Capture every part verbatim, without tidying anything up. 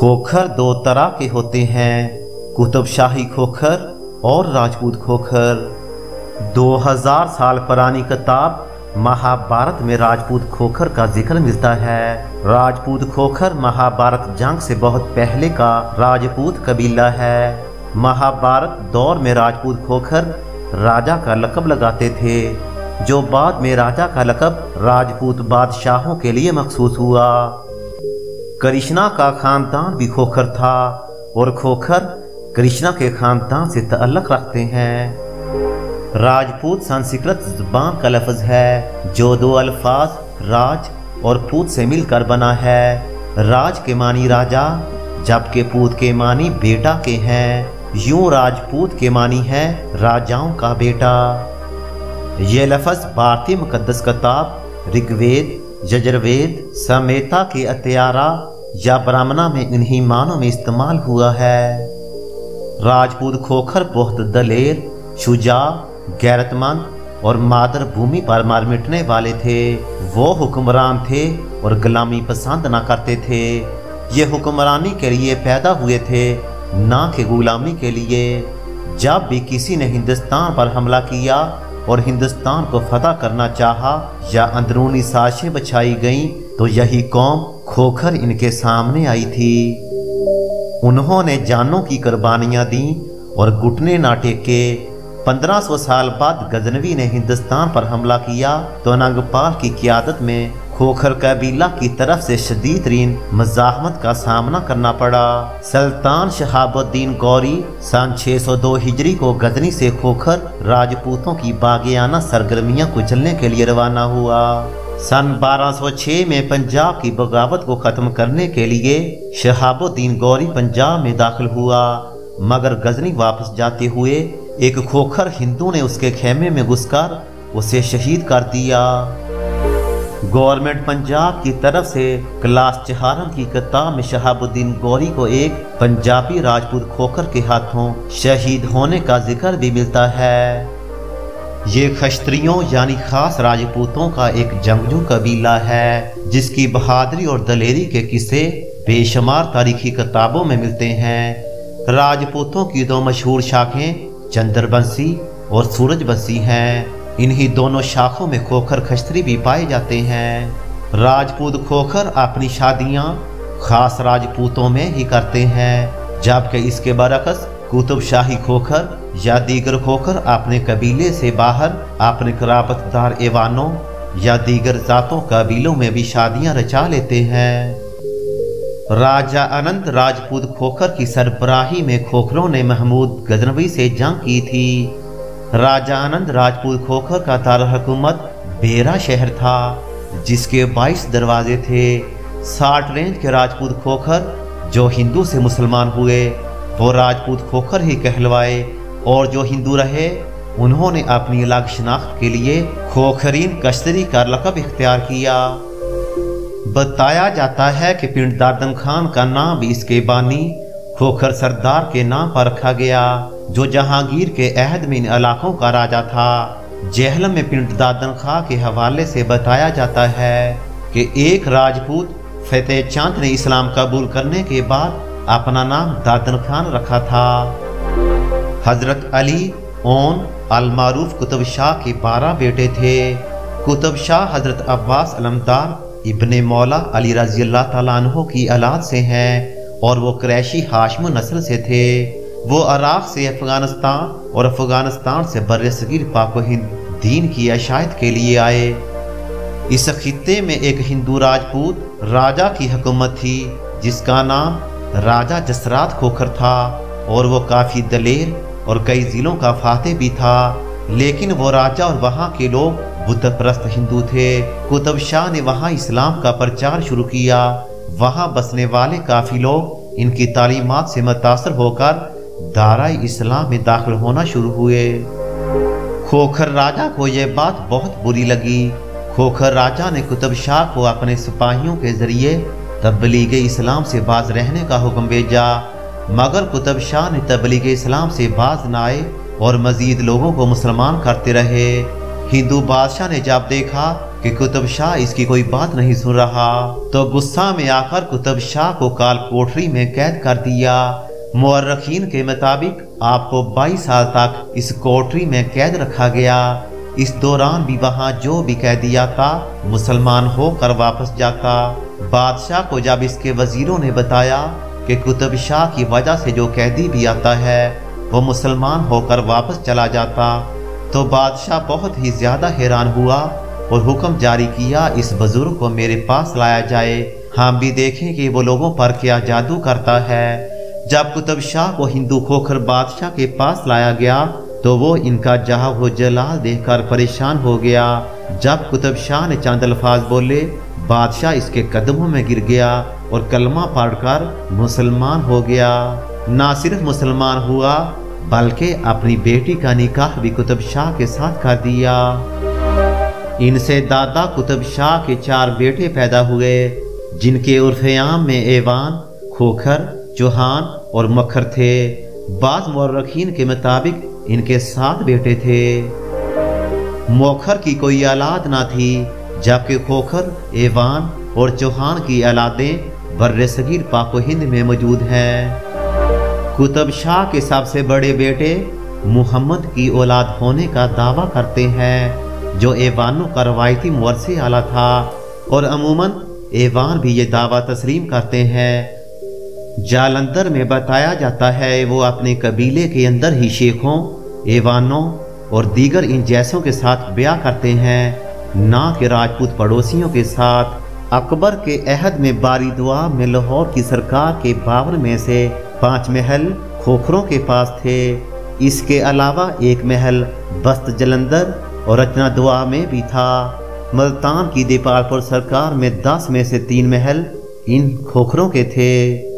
खोखर दो तरह के होते हैं, कुतुब शाही खोखर और राजपूत खोखर। दो हज़ार साल पुरानी किताब महाभारत में राजपूत खोखर का जिक्र मिलता है। राजपूत खोखर महाभारत जंग से बहुत पहले का राजपूत कबीला है। महाभारत दौर में राजपूत खोखर राजा का लक़ब लगाते थे, जो बाद में राजा का लक़ब राजपूत बादशाहों के लिए मखसूस हुआ। कृष्णा का खानदान भी खोखर था और खोखर कृष्णा के खानदान से ताल्लुक़ रखते हैं। राजपूत संस्कृत ज़बान का लफ्ज़ है जो दो अल्फाज राज और पूत से मिलकर बना है। राज के मानी राजा, जबकि पूत के मानी बेटा के हैं। यूं राजपूत के मानी है राजाओं का बेटा। ये लफ्ज़ भारतीय मुक़द्दस किताब ऋग्वेद, यजुर्वेद, संहिता के अत्यारा या ब्राह्मणा में इन्हीं मानों में इस्तेमाल हुआ है। राजपूत खोखर बहुत दलेर, शुजा, गैरतमंद और मादर भूमि पर मार मिटने वाले थे। वो हुक्मरान थे और गुलामी पसंद ना करते थे। ये हुक्मरानी के लिए पैदा हुए थे, ना कि गुलामी के लिए। जब भी किसी ने हिंदुस्तान पर हमला किया और हिंदुस्तान को फतह करना चाहा या अंदरूनी साजिशें बछाई गईं, तो यही कौम खोखर इनके सामने आई थी। उन्होंने जानों की कुर्बानियां दी और घुटने ना टेके। पंद्रह सौ साल बाद गजनवी ने हिंदुस्तान पर हमला किया तो नागपाल की क़ियादत में खोखर कबीला की तरफ से शदीद तरीन मज़ाहमत का सामना करना पड़ा। सुल्तान शहाबुद्दीन गौरी सन छह सौ दो हिजरी को गजनी से खोखर राजपूतों की बागियाना सरगर्मियां कुचलने के लिए रवाना हुआ। सन बारह सौ छह में पंजाब की बगावत को ख़त्म करने के लिए शहाबुद्दीन गौरी पंजाब में दाखिल हुआ, मगर गजनी वापस जाते हुए एक खोखर हिंदू ने उसके खेमे में घुसकर उसे शहीद कर दिया। गवर्नमेंट पंजाब की तरफ से क्लास चहारम की किताब में शहाबुद्दीन गौरी को एक पंजाबी राजपूत खोखर के हाथों शहीद होने का जिक्र भी मिलता है। ये खश्तरियों यानी खास राजपूतों का एक जंगजू कबीला है, जिसकी बहादुरी और दलेरी के किस्से बेशुमार तारीखी किताबों में मिलते हैं। राजपूतों की दो मशहूर शाखें चंद्रबंसी और सूरजबंसी हैं। इन्हीं दोनों शाखों में खोखर खश्तरी भी पाए जाते हैं। राजपूत खोखर अपनी शादियां खास राजपूतों में ही करते हैं, जबकि इसके बरअक्स कुतुब शाही खोखर या दीगर खोखर अपने कबीले से बाहर अपने कराबतदार एवानों या दीगर जातों कबीलों में भी शादियां रचा लेते हैं। राजा अनंत राजपूत खोखर की सरबराही में खोखरों ने महमूद गजनवी से जंग की थी। राजा आनंद राजपूत खोखर का दारुल-हुकूमत बेरा शहर था, जिसके बाईस दरवाजे थे। साठ रेंज के राजपूत खोखर जो हिंदू से मुसलमान हुए वो राजपूत खोखर ही कहलवाए, और जो हिंदू रहे उन्होंने अपनी अलग शनाख्त के लिए खोखरीन कश्तरी का लक़ब इख्तियार किया। बताया जाता है कि पिंड दादन खान का नाम भी इसके बानी खोखर सरदार के नाम पर रखा गया, जो जहांगीर के अहद में इन इलाकों का राजा था। जेहलम में पिंड दादन खां के हवाले से बताया जाता है कि एक राजपूत फतेह चंद ने इस्लाम कबूल करने के बाद अपना नाम दादन खान रखा था। हजरत अली ओन अल-मारूफ कुतुब शाह के बारह बेटे थे। कुतुब शाह हजरत अब्बास अलमदार इब्ने मौला अली रज़ी अल्लाह ताला अन्हु की औलाद से हैं और वो कुरैशी हाशमी नस्ल से थे। वो इराक़ से अफ़गानिस्तान और अफ़गानिस्तान से बर्र-ए-सग़ीर पाक व हिंद दीन की अशायत के लिए आए। इस खित्ते में एक हिंदू राजपूत राजा की हुकूमत थी, जिसका नाम राजा जसरात खोखर था, और वो काफ़ी दलेर और कई ज़िलों का फातेह भी था। लेकिन वो राजा और वहाँ के लोग बुत परस्त हिंदू थे। कुतुब शाह ने वहाँ इस्लाम का प्रचार शुरू किया। वहाँ बसने वाले काफ़ी लोग इनकी तालीमात से मुतासर होकर दाराए इस्लाम में दाखिल होना शुरू हुए। खोखर राजा को यह बात बहुत बुरी लगी। खोखर राजा ने कुतुब शाह को अपने सिपाहियों के जरिए तबलीग इस्लाम से बाज रहने का हुक्म भेजा, मगर कुतुब शाह ने तबलीग इस्लाम से बाज न आए और मजीद लोगों को मुसलमान करते रहे। हिंदू बादशाह ने जब देखा कि कुतुब शाह इसकी कोई बात नहीं सुन रहा तो गुस्सा में आकर कुतुब शाह को काल कोठरी में कैद कर दिया। मुअर्रिखीन के मुताबिक आपको बाईस साल तक इस कोठरी में कैद रखा गया। इस दौरान भी वहाँ जो भी कैदी आता मुसलमान होकर वापस जाता। बादशाह को जब इसके वजीरों ने बताया कि कुतुब शाह की वजह से जो कैदी भी आता है वो मुसलमान होकर वापस चला जाता, तो बादशाह बहुत ही ज़्यादा हैरान हुआ और हुक्म जारी किया इस बुजुर्ग को मेरे पास लाया जाए, हम भी देखें कि वो लोगों पर क्या जादू करता है। जब कुतुब शाह को हिंदू खोखर बादशाह के पास लाया गया तो वो इनका जहाँ हो जलाल देखकर परेशान हो गया। जब कुतुब शाह ने चंद अल्फाज बोले, बादशाह इसके कदमों में गिर गया और कलमा पढ़कर मुसलमान हो गया। ना सिर्फ मुसलमान हुआ बल्कि अपनी बेटी का निकाह भी कुतुब शाह के साथ कर दिया। इनसे दादा कुतुब शाह के चार बेटे पैदा हुए, जिनके उर्फ़-ए-आम में ऐवान, खोखर, चौहान और मखर थे। बाज़ मुअर्रिखीन के मुताबिक इनके सात बेटे थे। मोखर की कोई औलाद ना थी, जबकि खोखर, ऐवान और चौहान की औलादें बर्रे सगीर पाको हिंद में मौजूद हैं। कुतुब शाह के सबसे बड़े बेटे मुहम्मद की औलाद होने का दावा करते हैं, जो ऐवानों का रवायती मुवस्से आला था, और अमूमन ऐवान भी ये दावा तस्लीम करते हैं। जालंधर में बताया जाता है वो अपने कबीले के अंदर ही शेखों, ऐवानों और दीगर इन जैसों के साथ ब्याह करते हैं, ना कि राजपूत पड़ोसियों के साथ। अकबर के अहद में बारी दुआ में लाहौर की सरकार के बावन में से पाँच महल खोखरों के पास थे। इसके अलावा एक महल बस्त जलंधर और रचना दुआ में भी था। मुल्तान की दीपालपुर सरकार में दस में से तीन महल इन खोखरों के थे।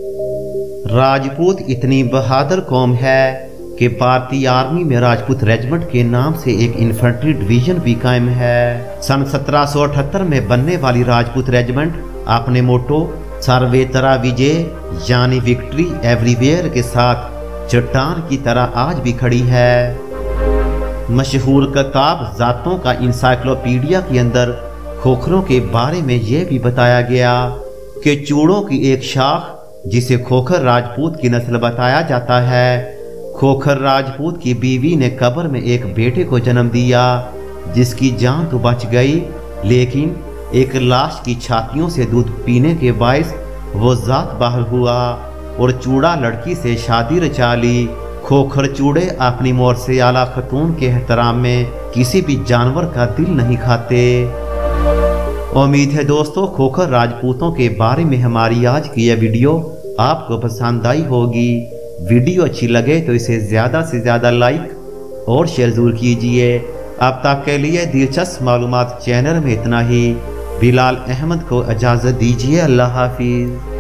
राजपूत इतनी बहादुर कौम है कि भारतीय आर्मी में राजपूत रेजिमेंट के नाम से एक इन्फेंट्री डिवीजन भी कायम है। सन सत्रह सौ अठहत्तर में बनने वाली राजपूत रेजिमेंट अपने मोटो सर्वेतरा विजय यानी विक्ट्री एवरीवेयर के साथ चट्टान की तरह आज भी खड़ी है। मशहूर किताब जातों का इंसाइक्लोपीडिया के अंदर खोखरों के बारे में यह भी बताया गया कि चूड़ों की एक शाख जिसे खोखर राजपूत की नस्ल बताया जाता है। खोखर राजपूत की बीवी ने कब्र में एक बेटे को जन्म दिया, जिसकी जान तो बच गई, लेकिन एक लाश की छातियों से दूध पीने के बायस वो जात बाहर हुआ और चूड़ा लड़की से शादी रचा ली। खोखर चूड़े अपनी मुवस्से आला खतून के एहतराम में किसी भी जानवर का दिल नहीं खाते। उम्मीद है दोस्तों खोखर राजपूतों के बारे में हमारी आज की यह वीडियो आपको पसंद आई होगी। वीडियो अच्छी लगे तो इसे ज़्यादा से ज़्यादा लाइक और शेयर ज़रूर कीजिए। अब तक के लिए दिलचस्प मालूमात चैनल में इतना ही। बिलाल अहमद को इजाज़त दीजिए। अल्लाह हाफिज़।